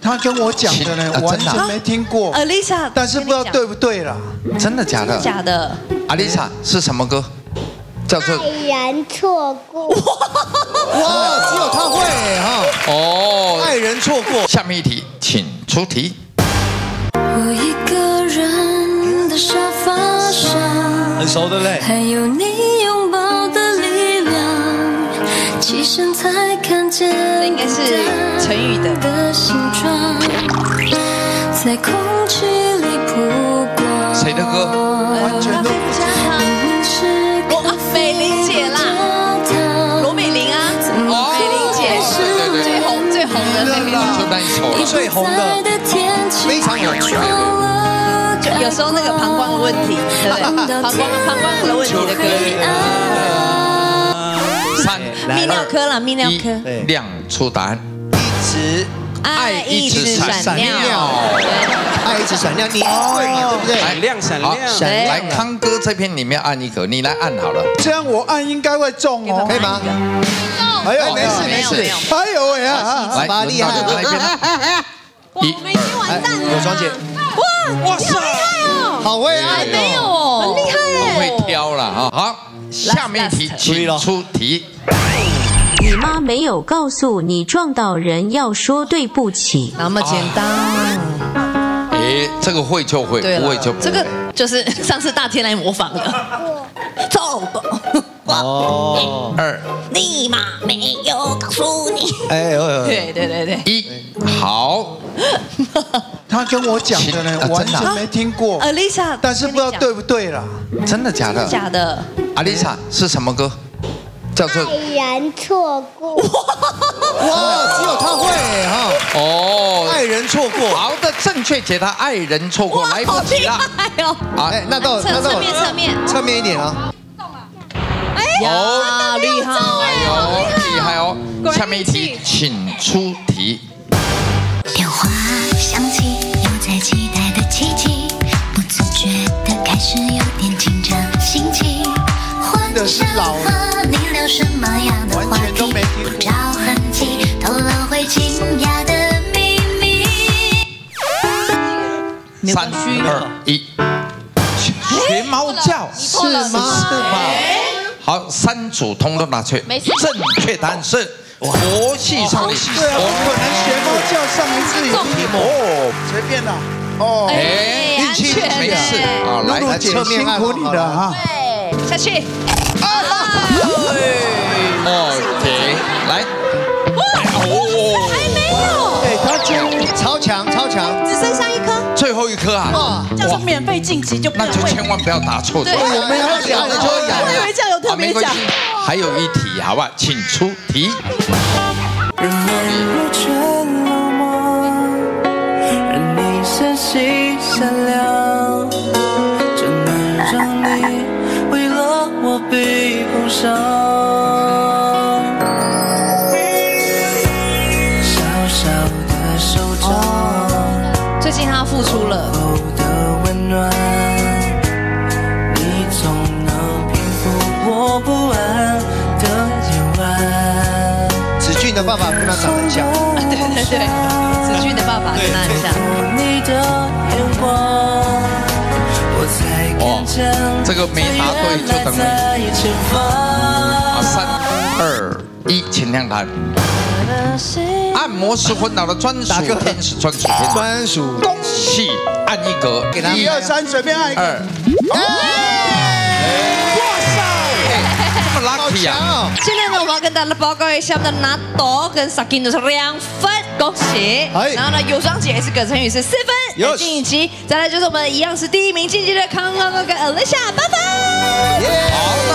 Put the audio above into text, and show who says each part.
Speaker 1: 他跟我讲的呢，完全没听过。
Speaker 2: Alisa，
Speaker 1: 但是不知道对不对啦。
Speaker 3: 真的假的？
Speaker 2: 假的。
Speaker 3: Alisa 是什么歌？叫做
Speaker 4: 爱人错过。
Speaker 1: 哇，只有他会哈。
Speaker 3: 哦，
Speaker 1: 爱人错过。
Speaker 3: 下面一题，请出题。
Speaker 5: 我一个人的沙发上，
Speaker 1: 很熟的嘞。
Speaker 5: 还有你拥抱的力量，起身才看见。
Speaker 2: 这应该是陈宇的
Speaker 5: 形状，在空气里曝光。
Speaker 3: 谁的歌？
Speaker 1: 完全都不知道。
Speaker 2: 美玲姐啦，罗美玲啊，美玲姐，
Speaker 3: 对，
Speaker 2: 最红的那个，
Speaker 3: 就那一首了，
Speaker 1: 最红的，非常有趣。
Speaker 2: 有时候那个膀胱的问题，对不对？膀胱的问题的歌。泌尿科啦，泌尿科。
Speaker 3: 亮出答案。
Speaker 2: 爱一直闪亮，
Speaker 1: 爱一直闪亮，你对嘛？对不对？
Speaker 6: 闪亮闪亮。
Speaker 3: 来，康哥这边你们要按一个，你来按好了。
Speaker 1: 这样我按应该会中哦，可以吗？哎呦，没事。哎呦喂啊！
Speaker 3: 来，厉害那边。
Speaker 2: 我们已经完蛋了。
Speaker 1: 有双姐，
Speaker 2: 哇塞，好会按，没有哦，很厉害耶，
Speaker 3: 会挑了啊。好，下面一题，请出题。
Speaker 7: 你妈没有告诉你撞到人要说对不起，
Speaker 2: 那么简单。
Speaker 3: 哎，这个会就会，不会就不会。
Speaker 2: 这个就是上次大天来模仿的。错过。
Speaker 3: 哦。2，
Speaker 2: 你妈没有告诉你。
Speaker 1: 哎呦，
Speaker 2: 对。
Speaker 3: 1，好。
Speaker 1: 他跟我讲的呢，完全没听过。
Speaker 2: Alisa，
Speaker 1: 但是不知道对不对啦。
Speaker 3: 真的假的？
Speaker 2: 假的。
Speaker 3: Alisa 是什么歌？叫做
Speaker 4: 爱人错过。
Speaker 1: 哇，只有他会哈。
Speaker 3: 哦，
Speaker 1: 爱人错过。
Speaker 3: 好的，正确解答，爱人错过，来不及了。
Speaker 2: 好，
Speaker 1: 那到侧面一点啊。
Speaker 2: 哎呀，厉害
Speaker 3: 哦，厉害哦。下面一题，请出题。
Speaker 5: 电话响起，有在期待的契机，不自觉的开始有点紧张心情。
Speaker 1: 真的是老了，
Speaker 5: 你聊什么样的话题？不着痕迹，透露会惊讶的秘密。
Speaker 3: 3、2、1，学猫叫
Speaker 1: 是吗？是吗？
Speaker 3: 好，3组通通拿去。正确答案是佛系少女。
Speaker 1: 对啊，我可能学猫叫上一次有题目哦，随便啦。哦，
Speaker 3: 哎，
Speaker 1: 运气
Speaker 3: 没事啊，
Speaker 1: 来侧面辛苦你了哈。
Speaker 2: 下去。
Speaker 3: OK， 来。
Speaker 2: 还没有。
Speaker 1: 哎，他超强，
Speaker 2: 只剩下1颗。
Speaker 3: 最后1颗啊！
Speaker 2: 哇，这样是免费晋级就。
Speaker 3: 那就千万不要答错。
Speaker 2: 对，
Speaker 1: 我们要讲的就要讲。
Speaker 2: 我以为这样有特别奖。
Speaker 3: 还有一题，好不好？请出题。
Speaker 8: 闪亮，只能让你为了我被碰伤。小小的手掌，
Speaker 2: 最近他复出了。
Speaker 8: 的温暖，你总能平复我不安的夜晚。
Speaker 1: 子俊的爸爸跟他长得像。
Speaker 2: 对，子俊的爸爸跟他很像。
Speaker 3: 哦，这个没答对就等于3、2、1，请亮答。按摩师昏倒的专属天使专属，恭喜按一格，
Speaker 1: 给他1、2、3，随便按一个。
Speaker 3: 哇塞，这么 lucky 啊！
Speaker 2: 现在呢，我们要跟大家报告一下，我们的拿朵跟 Sakin 都是2分，恭喜。然后呢，有双姐是葛晨宇是4分，进一期。再来就是我们一样是第1名晋级的康康哥跟 Alisa 8分。